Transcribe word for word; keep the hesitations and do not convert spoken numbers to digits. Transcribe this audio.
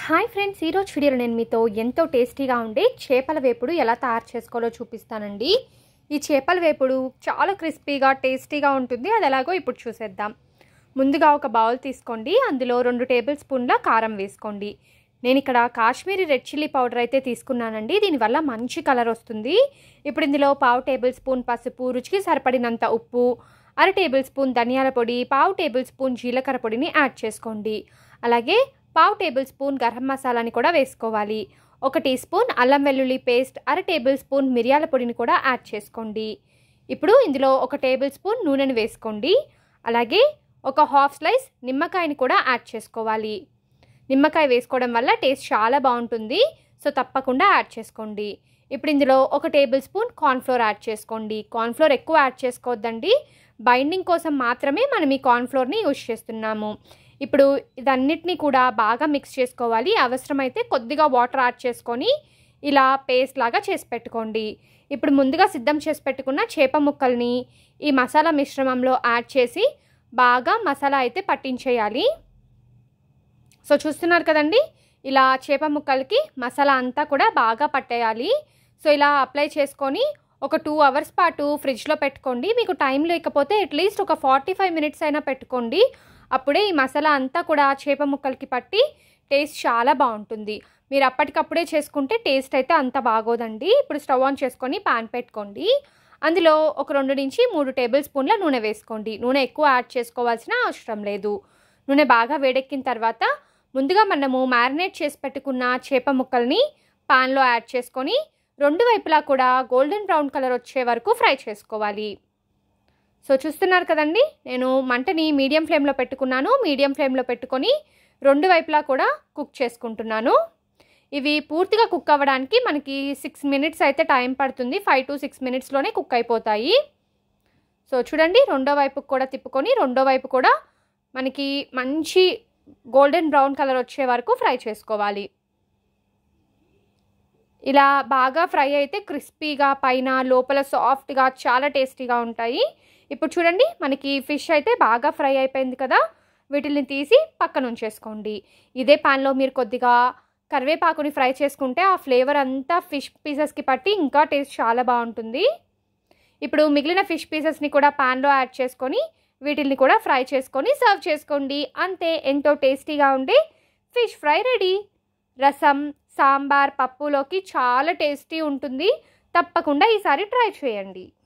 Hi friends, ఈరోజు వీడియోలో నేను మీతో ఎంతో టేస్టీగా ఉండే చేపల వేపుడు ఎలా తయారు చేసుకోవాలో చూపిస్తానండి. ఈ చేపల వేపుడు చాలా క్రిస్పీగా టేస్టీగా ఉంటుంది. అది ఎలాగో ఇప్పుడు చూసేద్దాం. ముందుగా ఒక బౌల్ తీసుకోండి. అందులో రెండు టేబుల్ స్పూన్ల కారం వేసుకోండి. నేను ఇక్కడ కాశ్మీరీ రెడ్ చిల్లీ పౌడర్ అయితే తీసుకున్నానండి. దీనివల్ల మంచి కలర్ వస్తుంది. ఇప్పుడు ఇందులో పావు టేబుల్ స్పూన్ పసుపు, రుచికి సరిపడినంత ఉప్పు, అర టేబుల్ స్పూన్ ధనియాల పొడి, పావు టేబుల్ స్పూన్ జీలకర్ర పొడిని యాడ్ చేసుకోండి. అలాగే పావు టేబుల్ స్పూన్ గరం మసాలాని కూడా వేసుకోవాలి. ఒక టీ స్పూన్ అల్లం వెల్లుల్లి పేస్ట్, అర టేబుల్ స్పూన్ మిరియాల పొడిని కూడా యాడ్ చేసుకోండి. ఇప్పుడు ఇందులో ఒక టేబుల్ స్పూన్ నూనెను వేసుకోండి. అలాగే ఒక హాఫ్ స్లైస్ నిమ్మకాయని కూడా యాడ్ చేసుకోవాలి. నిమ్మకాయ వేసుకోవడం వల్ల టేస్ట్ చాలా బాగుంటుంది. సో తప్పకుండా యాడ్ చేసుకోండి. ఇప్పుడు ఇందులో ఒక టేబుల్ స్పూన్ కార్న్ఫ్లోర్ యాడ్ చేసుకోండి. కార్న్ఫ్లోర్ ఎక్కువ యాడ్ చేసుకోవద్దండి. బైండింగ్ కోసం మాత్రమే మనం ఈ కార్న్ఫ్లోర్ని యూజ్ చేస్తున్నాము. ఇప్పుడు ఇదన్నిటిని కూడా బాగా మిక్స్ చేసుకోవాలి. అవసరమైతే కొద్దిగా వాటర్ యాడ్ చేసుకొని ఇలా పేస్ట్ లాగా చేసి పెట్టుకోండి. ఇప్పుడు ముందుగా సిద్ధం చేసి పెట్టుకున్న చేప ముక్కల్ని ఈ మసాలా మిశ్రమంలో యాడ్ చేసి బాగా మసాలా అయితే పట్టించేయాలి. సో చూస్తున్నారు కదండి, ఇలా చేప ముక్కలకి మసాలా అంతా కూడా బాగా పట్టేయాలి. సో ఇలా అప్లై చేసుకొని ఒక టూ అవర్స్ పాటు ఫ్రిడ్జ్లో పెట్టుకోండి. మీకు టైం లేకపోతే అట్లీస్ట్ ఒక ఫార్టీ ఫైవ్ మినిట్స్ అయినా పెట్టుకోండి. అప్పుడే ఈ మసాలా అంతా కూడా చేప ముక్కలకి పట్టి టేస్ట్ చాలా బాగుంటుంది. మీరు అప్పటికప్పుడే చేసుకుంటే టేస్ట్ అయితే అంత బాగోదండి. ఇప్పుడు స్టవ్ ఆన్ చేసుకొని పాన్ పెట్టుకోండి. అందులో ఒక రెండు నుంచి మూడు టేబుల్ స్పూన్ల నూనె వేసుకోండి. నూనె ఎక్కువ యాడ్ చేసుకోవాల్సిన అవసరం లేదు. నూనె బాగా వేడెక్కిన తర్వాత ముందుగా మనము మ్యారినేట్ చేసి పెట్టుకున్న చేప ముక్కల్ని పాన్లో యాడ్ చేసుకొని రెండు వైపులా కూడా గోల్డెన్ బ్రౌన్ కలర్ వచ్చే వరకు ఫ్రై చేసుకోవాలి. సో చూస్తున్నారు కదండి, నేను మంటని మీడియం ఫ్లేమ్లో పెట్టుకున్నాను. మీడియం ఫ్లేమ్లో పెట్టుకొని రెండు వైపులా కూడా కుక్ చేసుకుంటున్నాను. ఇవి పూర్తిగా కుక్ అవ్వడానికి మనకి సిక్స్ మినిట్స్ అయితే టైం పడుతుంది. ఫైవ్ టు సిక్స్ మినిట్స్లోనే కుక్ అయిపోతాయి. సో చూడండి, రెండో వైపుకి కూడా తిప్పుకొని రెండో వైపు కూడా మనకి మంచి గోల్డెన్ బ్రౌన్ కలర్ వచ్చే వరకు ఫ్రై చేసుకోవాలి. ఇలా బాగా ఫ్రై అయితే క్రిస్పీగా పైన లోపల సాఫ్ట్గా చాలా టేస్టీగా ఉంటాయి. ఇప్పుడు చూడండి, మనకి ఫిష్ అయితే బాగా ఫ్రై అయిపోయింది కదా. వీటిని తీసి పక్కన ఉంచేసుకోండి. ఇదే పాన్లో మీరు కొద్దిగా కరివేపాకుని ఫ్రై చేసుకుంటే ఆ ఫ్లేవర్ అంతా ఫిష్ పీసెస్కి పట్టి ఇంకా టేస్ట్ చాలా బాగుంటుంది. ఇప్పుడు మిగిలిన ఫిష్ పీసెస్ని కూడా పాన్లో యాడ్ చేసుకొని వీటిని కూడా ఫ్రై చేసుకొని సర్వ్ చేసుకోండి. అంతే, ఎంతో టేస్టీగా ఉండే ఫిష్ ఫ్రై రెడీ. రసం, సాంబార్, పప్పులోకి చాలా టేస్టీ ఉంటుంది. తప్పకుండా ఈసారి ట్రై చేయండి.